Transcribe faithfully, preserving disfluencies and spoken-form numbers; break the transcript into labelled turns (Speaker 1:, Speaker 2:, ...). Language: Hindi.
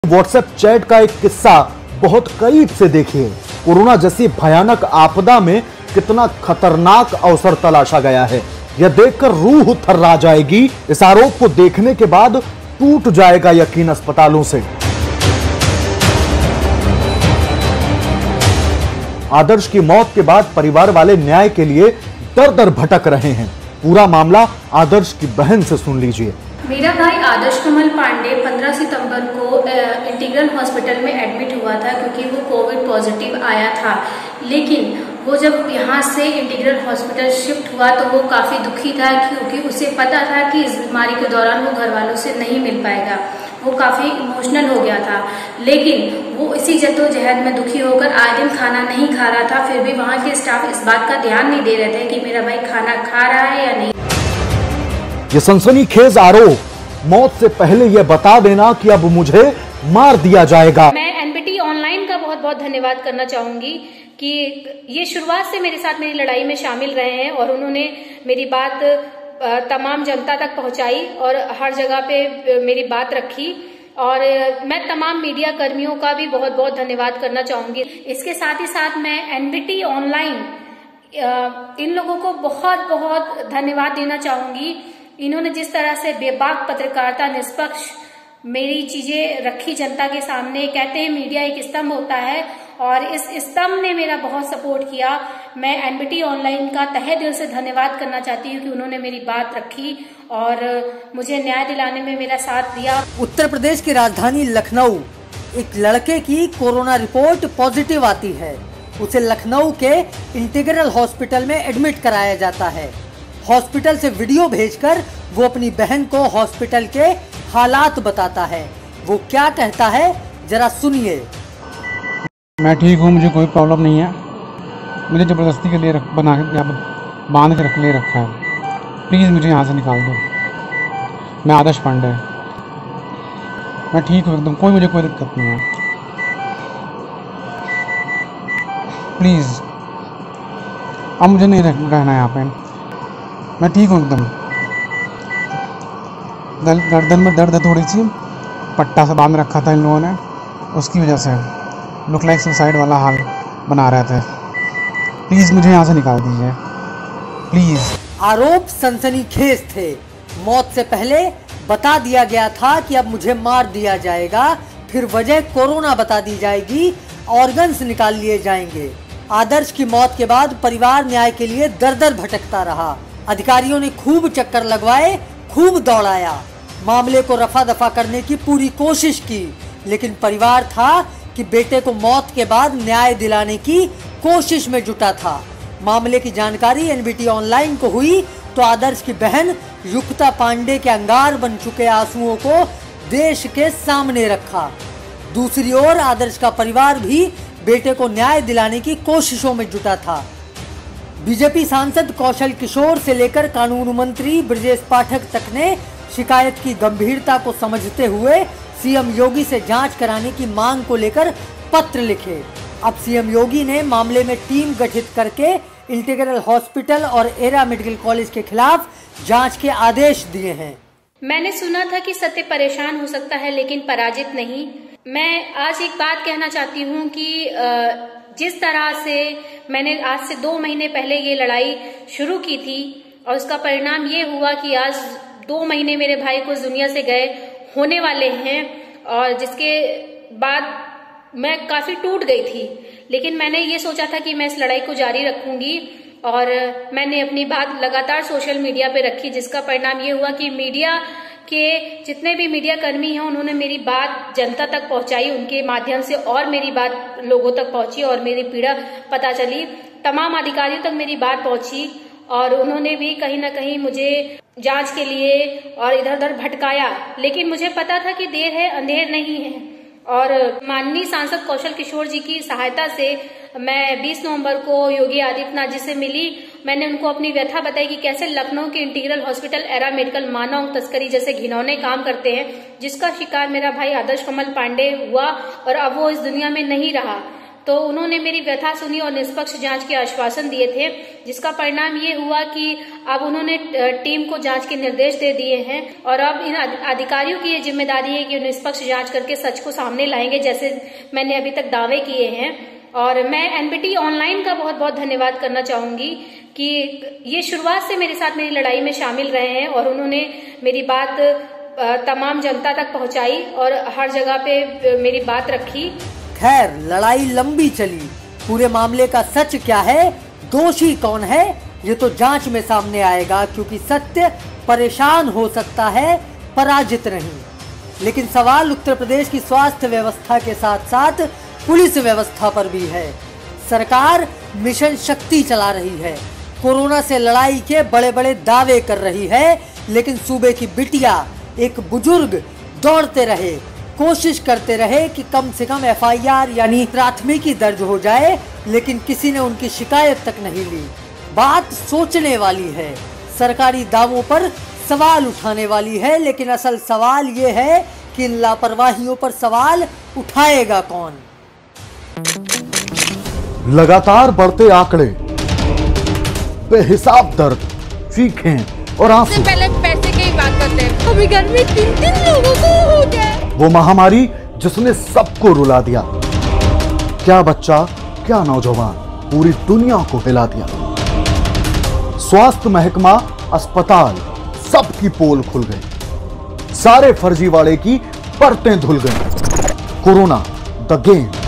Speaker 1: व्हाट्सएप चैट का एक किस्सा बहुत करीब से देखिए। कोरोना जैसी भयानक आपदा में कितना खतरनाक अवसर तलाशा गया है, यह देखकर रूह थर्रा जाएगी। इस आरोप को देखने के बाद टूट जाएगा यकीन अस्पतालों से। आदर्श की मौत के बाद परिवार वाले न्याय के लिए दर दर भटक रहे हैं। पूरा मामला आदर्श की बहन से सुन लीजिए।
Speaker 2: मेरा भाई आदर्श कमल पांडे पंद्रह सितंबर को इंटीग्रल हॉस्पिटल में एडमिट हुआ था क्योंकि वो कोविड पॉजिटिव आया था। लेकिन वो जब यहाँ से इंटीग्रल हॉस्पिटल शिफ्ट हुआ तो वो काफ़ी दुखी था क्योंकि उसे पता था कि इस बीमारी के दौरान वो घर वालों से नहीं मिल पाएगा। वो काफ़ी इमोशनल हो गया था, लेकिन वो इसी जद्दोजहद में दुखी होकर आए दिन खाना नहीं खा रहा था। फिर भी वहाँ के स्टाफ इस बात का ध्यान नहीं दे रहे थे कि मेरा भाई खाना खा रहा है या नहीं।
Speaker 1: ये सनसनीखेज आरोप, मौत से पहले यह बता देना कि अब मुझे मार दिया जाएगा।
Speaker 2: मैं एनबीटी ऑनलाइन का बहुत बहुत धन्यवाद करना चाहूंगी कि ये शुरुआत से मेरे साथ मेरी लड़ाई में शामिल रहे हैं और उन्होंने मेरी बात तमाम जनता तक पहुंचाई और हर जगह पे मेरी बात रखी। और मैं तमाम मीडिया कर्मियों का भी बहुत बहुत धन्यवाद करना चाहूंगी। इसके साथ ही साथ मैं एनबीटी ऑनलाइन इन लोगों को बहुत बहुत धन्यवाद देना चाहूंगी। इन्होंने जिस तरह से बेबाक पत्रकारिता, निष्पक्ष मेरी चीजें रखी जनता के सामने। कहते हैं मीडिया एक स्तंभ होता है और इस स्तंभ ने मेरा बहुत सपोर्ट किया। मैं एनबीटी ऑनलाइन का तहे दिल से धन्यवाद करना चाहती हूँ कि उन्होंने मेरी बात रखी और मुझे न्याय दिलाने में मेरा साथ दिया।
Speaker 3: उत्तर प्रदेश की राजधानी लखनऊ, एक लड़के की कोरोना रिपोर्ट पॉजिटिव आती है। उसे लखनऊ के इंटीग्रल हॉस्पिटल में एडमिट कराया जाता है। हॉस्पिटल से वीडियो भेजकर वो अपनी बहन को हॉस्पिटल के हालात बताता है। वो क्या कहता है जरा सुनिए।
Speaker 4: मैं ठीक हूँ, मुझे कोई प्रॉब्लम नहीं है। मुझे ज़बरदस्ती के लिए रख बना के बांध के रख ले रखा है। प्लीज़ मुझे यहाँ से निकाल दो। मैं आदर्श पांडे, मैं ठीक हूँ एकदम, कोई मुझे कोई दिक्कत नहीं है। प्लीज़ अब मुझे नहीं रहना यहाँ पे। मैं ठीक हूँ एकदम। गर्दन में दर्द है थोड़ी सी, पट्टा से बांध रखा था इन लोगों ने, उसकी वजह से लुक लाइक सुसाइड वाला हाल बना रहे थे। प्लीज़ मुझे यहाँ से निकाल दीजिए, प्लीज़।
Speaker 3: आरोप सनसनीखेज थे। मौत से पहले बता दिया गया था कि अब मुझे मार दिया जाएगा, फिर वजह कोरोना बता दी जाएगी, ऑर्गन्स निकाल लिए जाएंगे। आदर्श की मौत के बाद परिवार न्याय के लिए दर दर भटकता रहा। अधिकारियों ने खूब चक्कर लगवाए, खूब दौड़ाया, मामले को रफा दफा करने की पूरी कोशिश की, लेकिन परिवार था कि बेटे को मौत के बाद न्याय दिलाने की कोशिश में जुटा था। मामले की जानकारी एनबीटी ऑनलाइन को हुई तो आदर्श की बहन युक्ता पांडे के अंगार बन चुके आंसुओं को देश के सामने रखा। दूसरी ओर आदर्श का परिवार भी बेटे को न्याय दिलाने की कोशिशों में जुटा था। बीजेपी सांसद कौशल किशोर से लेकर कानून मंत्री ब्रजेश पाठक तक ने शिकायत की गंभीरता को समझते हुए सीएम योगी से जांच कराने की मांग को लेकर पत्र लिखे। अब सीएम योगी ने मामले में टीम गठित करके इंटीग्रल हॉस्पिटल और एरा मेडिकल कॉलेज के खिलाफ जांच के आदेश दिए हैं।
Speaker 2: मैंने सुना था कि सत्य परेशान हो सकता है लेकिन पराजित नहीं। मैं आज एक बात कहना चाहती हूँ कि जिस तरह से मैंने आज से दो महीने पहले ये लड़ाई शुरू की थी और उसका परिणाम ये हुआ कि आज दो महीने मेरे भाई को दुनिया से गए होने वाले हैं और जिसके बाद मैं काफी टूट गई थी, लेकिन मैंने ये सोचा था कि मैं इस लड़ाई को जारी रखूंगी और मैंने अपनी बात लगातार सोशल मीडिया पे रखी, जिसका परिणाम ये हुआ कि मीडिया के जितने भी मीडिया कर्मी हैं उन्होंने मेरी बात जनता तक पहुंचाई, उनके माध्यम से और मेरी बात लोगों तक पहुंची और मेरी पीड़ा पता चली। तमाम अधिकारियों तक मेरी बात पहुंची और उन्होंने भी कहीं ना कहीं मुझे जांच के लिए और इधर उधर भटकाया, लेकिन मुझे पता था कि देर है अंधेर नहीं है। और माननीय सांसद कौशल किशोर जी की सहायता से मैं बीस नवंबर को योगी आदित्यनाथ जी से मिली। मैंने उनको अपनी व्यथा बताई कि कैसे लखनऊ के इंटीग्रल हॉस्पिटल, एरा मेडिकल मानव तस्करी जैसे घिनौने काम करते हैं, जिसका शिकार मेरा भाई आदर्श कमल पांडे हुआ और अब वो इस दुनिया में नहीं रहा। तो उन्होंने मेरी व्यथा सुनी और निष्पक्ष जांच के आश्वासन दिए थे, जिसका परिणाम ये हुआ कि अब उन्होंने टीम को जांच के निर्देश दे दिए हैं और अब इन अधिकारियों की ये जिम्मेदारी है कि निष्पक्ष जांच करके सच को सामने लाएंगे, जैसे मैंने अभी तक दावे किए हैं। और मैं एनबीटी ऑनलाइन का बहुत बहुत धन्यवाद करना चाहूंगी कि ये शुरुआत से मेरे साथ मेरी लड़ाई में शामिल रहे हैं और उन्होंने मेरी बात तमाम जनता तक पहुंचाई और हर जगह पे मेरी बात रखी।
Speaker 3: खैर, लड़ाई लंबी चली। पूरे मामले का सच क्या है, दोषी कौन है, ये तो जांच में सामने आएगा, क्योंकि सत्य परेशान हो सकता है, पराजित नहीं। लेकिन सवाल उत्तर प्रदेश की स्वास्थ्य व्यवस्था के साथ साथ पुलिस व्यवस्था पर भी है। सरकार मिशन शक्ति चला रही है, कोरोना से लड़ाई के बड़े बड़े दावे कर रही है, लेकिन सूबे की बिटिया, एक बुजुर्ग दौड़ते रहे, कोशिश करते रहे कि कम से कम एफ आई आर यानी प्राथमिकी दर्ज हो जाए, लेकिन किसी ने उनकी शिकायत तक नहीं ली। बात सोचने वाली है, सरकारी दावों पर सवाल उठाने वाली है, लेकिन असल सवाल ये है कि इन लापरवाहियों पर सवाल उठाएगा कौन।
Speaker 1: लगातार बढ़ते आंकड़े, बेहिसाब दर्द, चीखें और आंसू।
Speaker 5: पहले पैसे की बात करते हैं, अभी घर में तीन तीन लोगों को हो गया।
Speaker 1: वो महामारी जिसने सबको रुला दिया, क्या बच्चा क्या नौजवान, पूरी दुनिया को हिला दिया। स्वास्थ्य महकमा, अस्पताल, सबकी पोल खुल गई, सारे फर्जीवाड़े की परतें धुल गई। Corona the game.